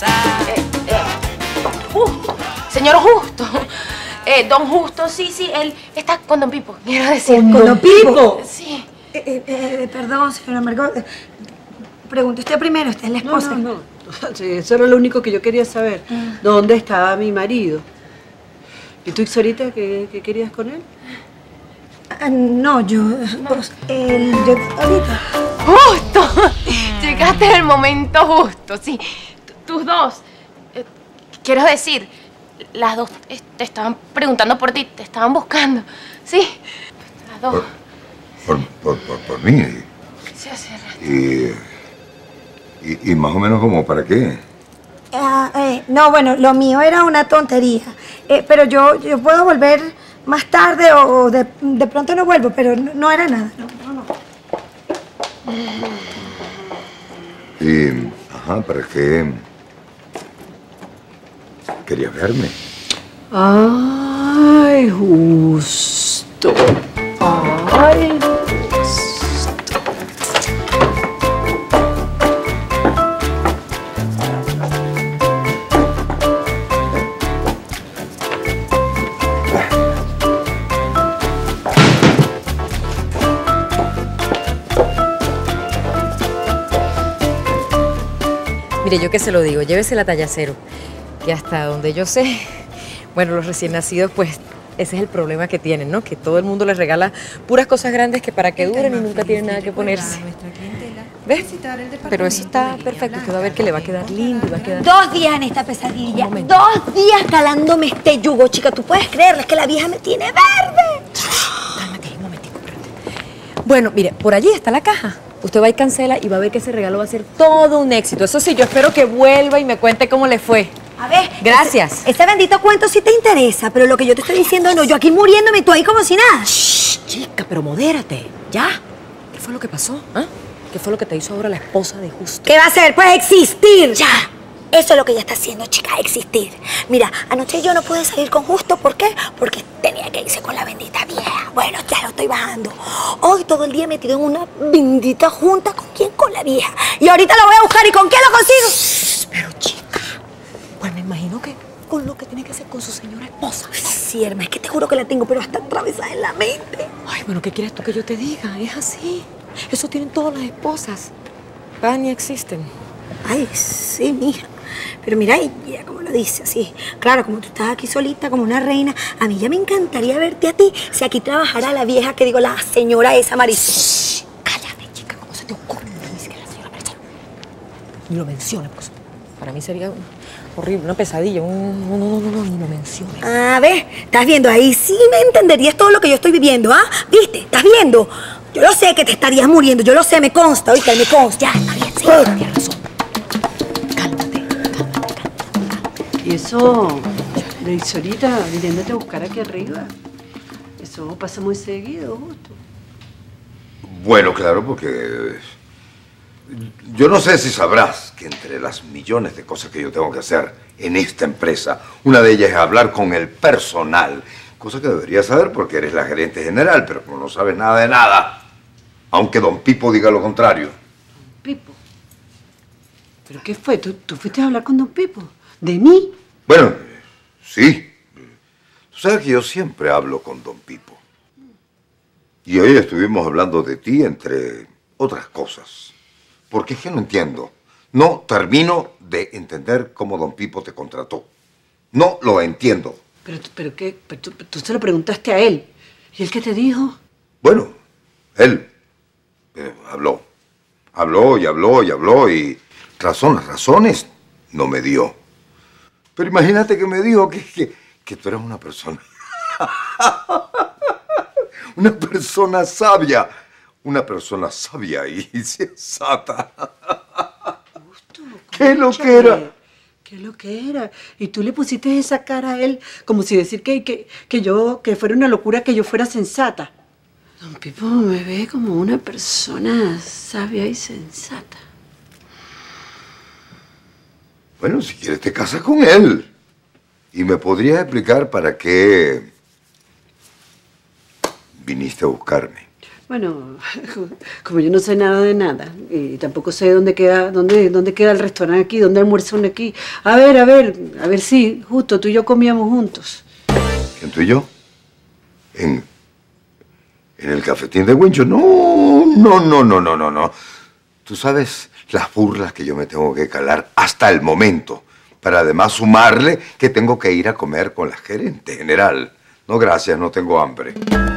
Señor Justo. Don Justo, sí, él está con Don Pipo, quiero decir. ¿Con Don Pipo? Sí. Perdón, señora Margot. Pregunte usted primero, usted es la esposa. No. Sí, eso era lo único que yo quería saber. ¿Dónde estaba mi marido? ¿Y tú, Ixorita, qué querías con él? No, yo ahorita. ¡Justo! Llegaste en el momento justo, sí. Tus dos. Quiero decir, las dos te estaban preguntando por ti, te estaban buscando. Sí, las dos. Por mí. Sí, hace rato. Y más o menos como para qué. No, bueno, lo mío era una tontería. Pero yo puedo volver más tarde o de pronto no vuelvo, pero no era nada. No. ¿Para qué? ¿Querías verme? Ay, Justo. Ay, Justo. Mire, yo que se lo digo, llévese la talla 0, que hasta donde yo sé, bueno, los recién nacidos, pues, ese es el problema que tienen, ¿no? Que todo el mundo les regala puras cosas grandes que para que duren y nunca tienen nada que ponerse. ¿Ves? Pero eso está perfecto, usted va a ver que le va a quedar lindo y va a quedar... 2 días en esta pesadilla, 2 días calándome este yugo, chica. ¿Tú puedes creerle? Es que la vieja me tiene verde. Cálmate, un momentico, espérate. Bueno, mire, por allí está la caja. Usted va y cancela y va a ver que ese regalo va a ser todo un éxito. Eso sí, yo espero que vuelva y me cuente cómo le fue. A ver. Gracias. Ese bendito cuento sí te interesa, pero lo que yo te estoy diciendo no. Yo aquí muriéndome y tú ahí como si nada. Shh, chica, pero modérate. ¿Ya? ¿Qué fue lo que pasó? ¿Ah? ¿Qué fue lo que te hizo ahora la esposa de Justo? ¿Qué va a hacer? Pues existir. Ya. Eso es lo que ella está haciendo, chica, existir. Mira, anoche yo no pude salir con Justo. ¿Por qué? Porque tenía que irse con la bendita vieja. Bueno, ya lo estoy bajando. Hoy todo el día metido en una bendita junta. ¿Con quién? Con la vieja. Y ahorita lo voy a buscar. ¿Y con quién lo consigo? Pero, chica, pues me imagino que con lo que tiene que hacer con su señora esposa. Sí, hermana, es que te juro que la tengo, pero hasta atravesada en la mente. Ay, bueno, ¿qué quieres tú que yo te diga? Es así. Eso tienen todas las esposas. Van y existen. Ay, sí, mija. Pero mira ella como lo dice, así. Claro, como tú estás aquí solita, como una reina, a mí ya me encantaría verte a ti si aquí trabajara la vieja, que digo, la señora esa Marisol. Cállate, chica, ¿cómo se te ocurre? Ni siquiera la señora Marisol. Ni lo menciones, pues. Para mí sería horrible, una pesadilla. No, ni lo menciones. A ver, ¿estás viendo? Ahí sí me entenderías todo lo que yo estoy viviendo, ¿ah? ¿Viste? ¿Estás viendo? Yo lo sé que te estarías muriendo, yo lo sé, me consta, ¿oíste? Me consta. Ya, está bien, sí. Tienes razón. Cálmate. Y eso de Ixorita viniéndote a buscar aquí arriba, eso pasa muy seguido, Justo. Bueno, claro, porque... Yo no sé si sabrás que entre las millones de cosas que yo tengo que hacer en esta empresa, una de ellas es hablar con el personal, cosa que deberías saber porque eres la gerente general, pero como no sabes nada de nada, aunque don Pipo diga lo contrario. ¿Pipo? ¿Pero qué fue? ¿Tú fuiste a hablar con don Pipo? ¿De mí? Bueno, sí. Tú sabes que yo siempre hablo con don Pipo. Y hoy estuvimos hablando de ti, entre otras cosas. Porque es que no entiendo. No termino de entender cómo don Pipo te contrató. No lo entiendo. ¿Pero qué? Tú se lo preguntaste a él. ¿Y él qué te dijo? Bueno, él habló. Habló y razones no me dio. Pero imagínate que me dijo que tú eres una persona... una persona sabia. Una persona sabia y sensata. Justo, ¿Qué lo que era? ¿Qué lo que era? Y tú le pusiste esa cara a él como si decir que fuera una locura que yo fuera sensata. Don Pipo me ve como una persona sabia y sensata. Bueno, si quieres te casas con él. ¿Y me podrías explicar para qué viniste a buscarme? Bueno, como yo no sé nada de nada y tampoco sé dónde queda el restaurante aquí, dónde almuerza uno aquí. A ver si justo tú y yo comíamos juntos. ¿Quién, tú y yo? ¿En el cafetín de Wincho? No. Tú sabes las burlas que yo me tengo que calar hasta el momento, para además sumarle que tengo que ir a comer con la gerente general. No, gracias, no tengo hambre.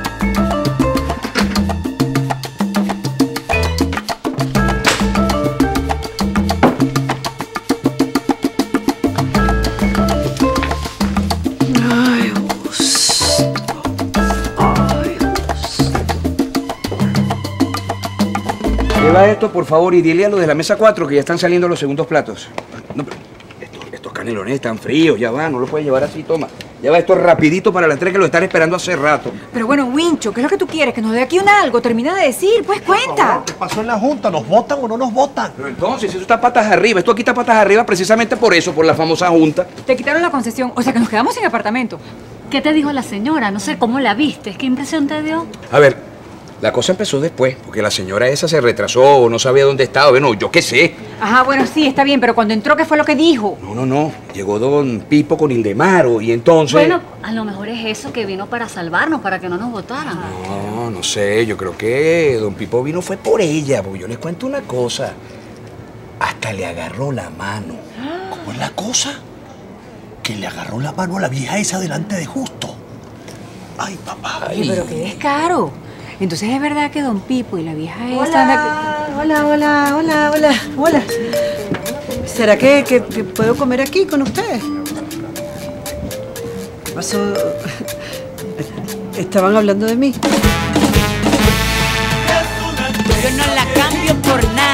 Lleva esto, por favor, y dile a los de la mesa 4 que ya están saliendo los segundos platos. No, pero estos canelones están fríos, ya va, no los puedes llevar así, toma. Lleva esto rapidito para la entrega que lo están esperando hace rato. Pero bueno, Wincho, ¿qué es lo que tú quieres? Que nos dé aquí un algo, termina de decir, pues cuenta. ¿Qué pasó en la junta? ¿Nos votan o no nos votan? Pero entonces, eso está patas arriba. Esto aquí está patas arriba precisamente por eso, por la famosa junta. Te quitaron la concesión, o sea que nos quedamos sin apartamento. ¿Qué te dijo la señora? No sé cómo la viste. ¿Qué impresión te dio? A ver, la cosa empezó después, porque la señora esa se retrasó, no sabía dónde estaba, bueno, yo qué sé. Ajá, bueno, sí, está bien, pero cuando entró, ¿qué fue lo que dijo? No. Llegó don Pipo con Ildemaro y entonces... Bueno, a lo mejor es eso que vino para salvarnos, para que no nos votaran. No sé, yo creo que don Pipo vino fue por ella, porque yo les cuento una cosa. Hasta le agarró la mano. ¿Cómo es la cosa? Que le agarró la mano a la vieja esa delante de Justo. Ay, papá. Oye, pero qué descaro. Entonces es verdad que don Pipo y la vieja esa... Hola. ¿Será que puedo comer aquí con ustedes? ¿Qué pasó? Estaban hablando de mí. Yo no la cambio por nada.